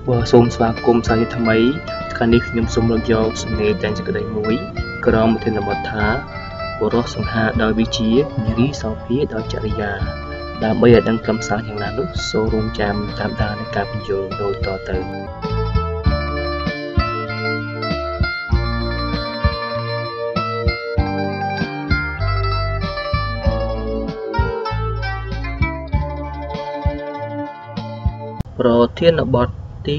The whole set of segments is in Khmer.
បើសូមស្វាគមន៍សាជាថ្មីថ្ងៃនេះខ្ញុំសូមលើកយកសំណេរទាំងសេចក្តីមួយក្រមធានបទថាបុរសសង្ហាដោយវិជ្ជានារីសោភាដោយចរិយាដើម្បីឲ្យដឹងខ្លឹមសារយ៉ាងណានោះសូមរងចាំតាមដាននៃការបញ្យល់ដូចតទៅប្រធានបទទី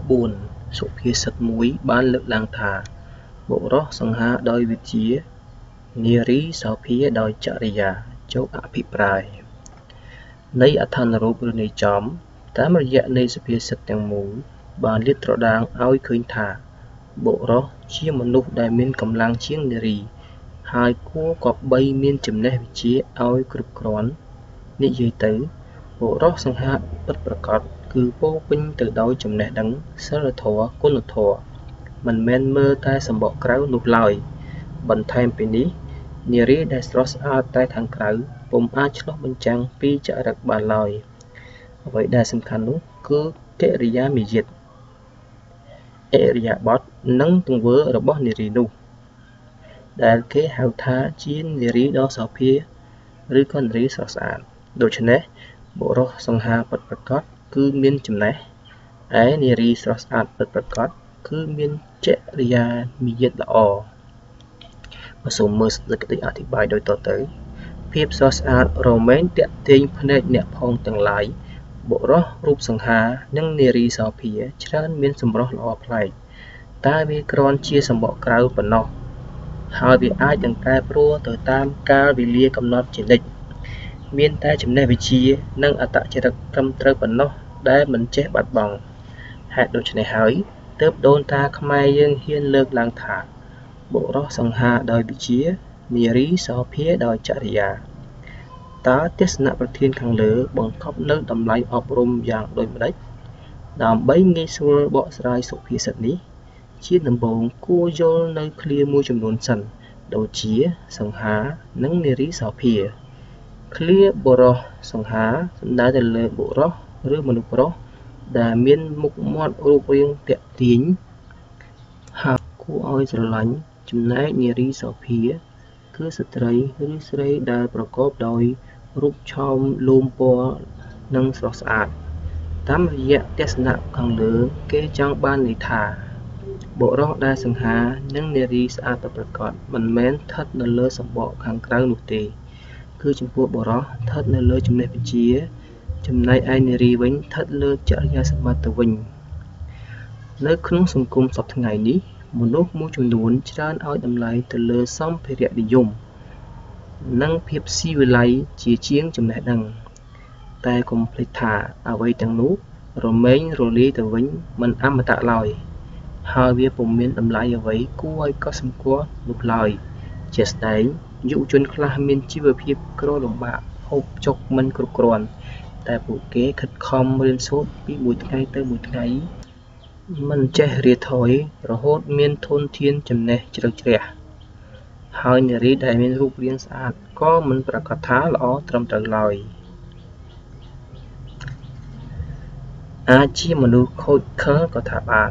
14សុភាសិតមួយបានលើកឡើងថាបុរសសង្ហាដោយវិជ្ជានារីសោភាដោយចរិយាចូលអភិប្រាយនៃអត្ថនរូបឬន័យចំតាមរយៈនៃសុភាសិតទាំងមូលបានលាតត្រដាងឲ្យឃើញថាបុរសជាមនុស្សដែលមានកម្លាំងជាងនារីហើយគួរគប្បីមានចំណេះវិជ្ជាឲ្យគ្រប់គ្រាន់និយាយទៅបុរសសង្ហាពិតប្រាកដគឺពោរពេញទៅដោយចំណេះដឹងសិលធម៌គុណធម៌មិនមែនមើលតែសម្បកក្រៅនោះឡើយបន្ថែមពីនេះនារីដែលស្រស់ស្អាតតែខាងក្រៅពុំអាចឆ្លុះបញ្ចាំងពីចរិតបានឡើយអ្វីដែលសំខាន់នោះគឺកិរិយាមាយាទឥរិយាបថនិងទង្វើរបស់នារីនោះដែលគេហៅថាជានារីដ៏សោភាឬក៏នារីស្រស់ស្អាតដូច្នេះបុរសសង្ហាពិតប្រាកដគឺមានចំណេះឯនារីស្រស់ស្អាតពិតប្រាកដគឺមានចរិយាមាយាទល្អបើសូមមើលសេចក្តីអធិប្បាយដូចតទៅភាពស្រស់ស្អាតរមែងទាក់ទាញភ្នែកអ្នកផងទាំងឡាយបុរសរូបសង្ហានិងនារីសោភាច្រើនមានសម្រស់ល្អប្លែកតែវាគ្រាន់ជាសម្បកក្រៅប៉ុណ្ណោះហើយវាអាចនឹងកែប្រែទៅតាមកាលវេលាកំណត់ជានិច្ចមានតែចំណេះវិជ្ជានិងអត្តចរិតត្រឹមត្រូវប៉ុណ្ណោះដែលមិនចេះបាត់បង់ហេតុដូច្នេះហើយទើបដូនតាខ្មែរយើងហ៊ានលើកឡើងថាបុរសសង្ហាដោយវិជ្ជានារីសោភាដោយចរិយាតើទស្សនៈប្រធានខាងលើបង្កប់នៅតម្លៃអប់រំយ៉ាងដូចម្តេចដើម្បីងាយស្រួលបកស្រាយសុភាសិតនេះជាដំបូងគួរយល់នៅឃ្លាមួយចំនួនសិនដូចជាសង្ហានិងនារីសោភាឃ្លាបុរសសង្ហាសំដៅទៅលើបុរសឬមនុស្សប្រុសដែលមានមុខមាត់រូបរាងទាក់ទាញហើយគួរឲ្យស្រឡាញ់ចំណែកនារីសោភាគឺស្ត្រីឬស្រីដែលប្រកបដោយរូបឆោមលូមពណ៌និងស្រស់ស្អាតតាមរយៈទស្សនៈខាងលើគេចង់បានន័យថាបុរសដែលសង្ហានិងនារីស្អាតប្រកបមិនមែនស្ថិតនៅលើសម្បកខាងក្រៅនោះទេគឺចំពោះបុរសស្ថិតនៅលើចំណេះវិជ្ជាចំណែកឯនារីវិញស្ថិតលើចរិយាសម្បត្តិទៅវិញនៅក្នុងសង្គមសពថ្ងៃនេះមនុស្សមួយចំនួនច្រើនឲ្យតម្លៃទៅលើសម្ភារៈនិយមនិងភាពស៊ីវិល័យជាជាងចំណេះដឹងតែកុំភ្លេចថាអ្វីទាំងនោះរមែងរលាយទៅវិញមិនអមតៈឡើយហើយវាពុំមានតម្លៃអ្វីគួរឲ្យកត់សម្គាល់នោះឡើយជាស្ដែងយុវជនខ្លះមានជីវភាពក្រលំបាកហូបចុកមិនគ្រប់គ្រាន់តែពួកគេខិតខំរៀនសូត្រពីមួយថ្ងៃទៅមួយថ្ងៃមិនចេះរៀថយរហូតមានធនធានចំណេះជ្រៅជ្រះហើយនារីដែលមានរូបរាងស្អាតក៏មិនប្រកាសថាល្អត្រឹមត្រូវឡើយអាចជាមនុស្សខូចខលក៏ថាបាន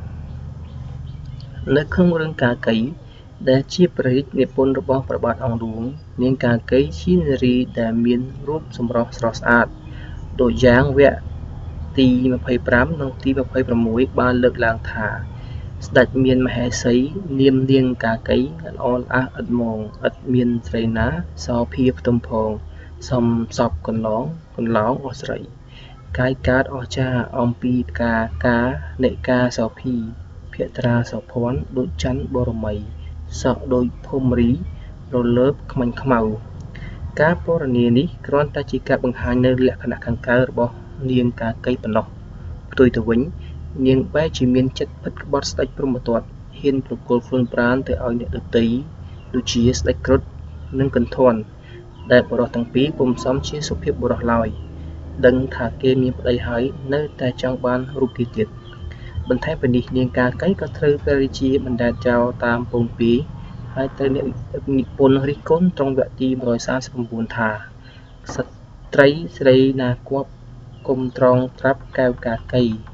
នៅក្នុងរឿងកាកីដែលជាព្រះរាជនិពន្ធរបស់ព្រះបាទអង្គឌួងនាងកាកីជានារីដែលមានរូបសម្រស់ស្រស់ស្អាតដូចយ៉ាងវគ្គទី25និងទី26បានលើកឡើងថាស្ដេចមានមហេសីនាមនាងកាកីល្អល្អះឥតមងឥតមានស្រីណាសោភាផ្ទំផងសំសពកន្លងអស្រីកាយកើតអស្ចារ្យអំពីផ្កាការនិកាសោភីភត្រាសោភ័ណ្ឌដូចច័ន្ទបរមីសក់ដូចភុំរីរលើបខ្មាញ់ខ្មៅការពណ៌នានេះគ្រាន់តែជាការបង្ហាញនៅលក្ខណៈខាងក្រៅរបស់នាងកាកីប៉ុណ្ណោះផ្ទុយទៅវិញនាងបែរជាមានចិត្តពិតក្បត់ស្ដេចព្រហ្មទត្តហ៊ានប្រគល់ខ្លួនប្រាណទៅឲ្យអ្នកដទៃដូចជាស្ដេចគ្រុឌនិងកន្ធរដែលបុរសទាំងពីរពុំសមជាសុភាពបុរសឡើយដឹងថាគេមានប្តីហើយនៅតែចង់បានរូបគេទៀតបន្ថែមពីនេះនាងកាកីក៏ត្រូវព្រះរាជាបណ្តែតចោលតាមពងពីហើយត្រូវអ្នកនិពន្ធរិះគន់ត្រង់វគ្គទី139ថាស្ត្រីស្រីណាគប់គុំត្រង់ត្រាប់កែវកាកី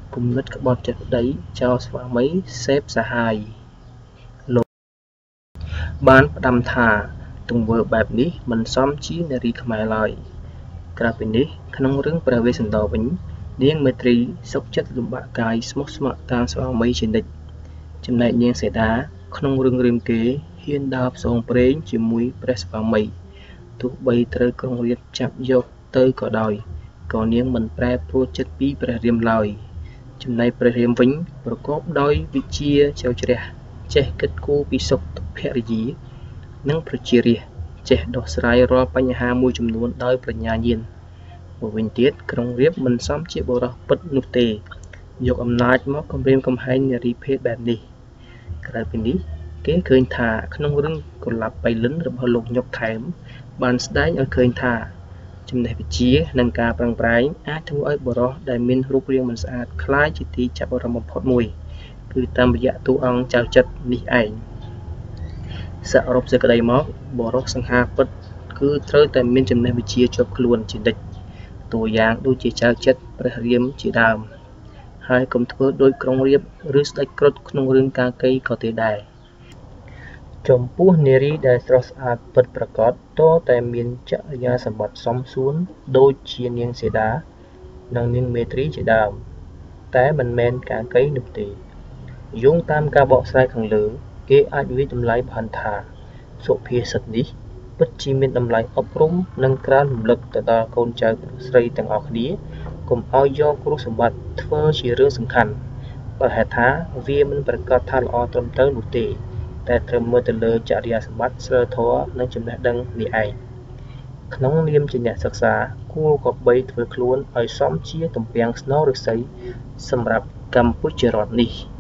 គំនិតក្បត់ចិត្តប្តីចោលស្វាមីសេពសហាយលោកបានផ្ដាំថាទង្វើបែបនេះមិនសមជានារីខ្មែរឡើយក្រៅពីនេះក្នុងរឿងព្រះវេស្សន្តរវិញនាងមេត្រីសុខចិត្តលំបាកកាយស្មោះស្ម័គ្រតាមស្វាមីជានិច្ចចំណែកនាងសីតាក្នុងរឿងរាមកេរ្តិ៍ហ៊ានដើរផ្សងព្រេងជាមួយព្រះស្វាមីទោះបីត្រូវក្រុងរាពណ៍ចាប់យកទៅក៏ដោយក៏នាងមិនប្រែប្រួលចិត្តពីព្រះរាមឡើយចំណែកព្រះរាមវិញប្រកបដោយវិជ្ជាជ្រៅជ្រះចេះគិតគូរពីសុខទុក្ខភរិយានិងប្រជារាស្ត្រចេះដោះស្រាយរាល់បញ្ហាមួយចំនួនដោយប្រាជ្ញាញាណមួយវិញទៀតក្រុងរាពណ៍មិនសមជាបុរសពិតនោះទេយកអំណាចមកគំរាមកំហែងនារីភេទបែបនេះក្រៅពីនេះគេឃើញថាក្នុងរឿងកុលាបបៃលិនរបស់លោកញុកថែមបានស្ដែងឲ្យឃើញថាចំណេះវិជ្ជានិងការប្រឹងប្រែងអាចធ្វើឲ្យបុរសដែលមានរូបរាងមិនស្អាតក្លាយជាទីចាប់អារម្មណ៍បំផុតមួយគឺតាមរយៈតួអង្គចៅចិត្រនេះឯងសរុបសេចក្តីមកបុរសសង្ហាពិតគឺត្រូវតែមានចំណេះវិជ្ជាជាប់ខ្លួនជានិច្ចតួយ៉ាងដូចជាចៅចិត្រព្រះរាមជាដើមហើយកុំធ្វើដោយក្រុងរាពណ៍ឬស្ដេចគ្រុឌក្នុងរឿងកាកីក៏ទេដែរចំពោះនារីដែលស្រស់ស្អាតពិតប្រាកដតតែមានចរិយាសម្បត្តិសមសួនដូចជានាងសីតានិងនាងមេត្រីជាដើមតែមិនមែនកាកីនោះទេយោងតាមការបកស្រាយខាងលើគេអាចវិតម្លៃបានថាសុភាសិតនេះពិតជាមានតម្លៃអប់រំនិងក្រើនរំលឹកទៅដល់កូនចៅប្រុសស្រីទាំងអស់គ្នាកុំឲ្យយកគ្រោះសម្បត្តិធ្វើជារឿងសំខាន់បើហេតុថាវាមិនប្រកាសថាល្អត្រឹមត្រូវនោះទេតែត្រឹមមើលទៅលើចរិយាសម្បត្តិសីលធម៌និងចំណេះដឹងនេះឯងក្នុងនាមជាអ្នកសិក្សាគួរគប្បីធ្វើខ្លួនឲ្យសមជាទំពាំងស្នូលឫស្សីសម្រាប់កម្ពុជារដ្ឋនេះ